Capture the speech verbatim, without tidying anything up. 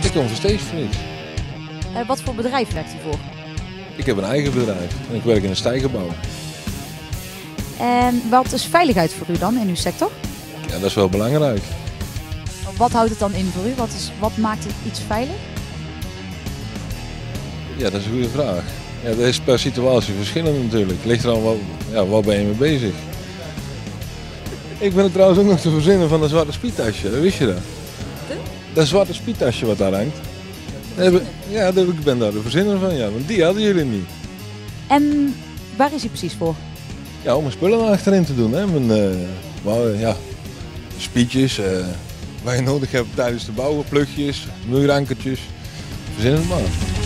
Ik kom voor steeds voor niets. Uh, wat voor bedrijf werkt u voor? Ik heb een eigen bedrijf en ik werk in een stijgerbouw. En wat is veiligheid voor u dan in uw sector? Ja, dat is wel belangrijk. Wat houdt het dan in voor u? Wat, is, wat maakt het iets veilig? Ja, dat is een goede vraag. Ja, dat is per situatie verschillend natuurlijk. Ligt er aan wat, ja, wat ben je mee bezig. Ik ben er trouwens ook nog te verzinnen van een zwarte speedtasje, dat wist je dat? De? Dat zwarte speedtasje wat daar hangt. Heb ik, ja, ik ben daar de verzinner van, ja, want die hadden jullie niet. En waar is hij precies voor? Ja, om mijn spullen achterin te doen. Hè. Mijn, uh, well, ja, spietjes, uh, wat je nodig hebt tijdens de bouwen, plugjes, muurankertjes. Verzin het maar.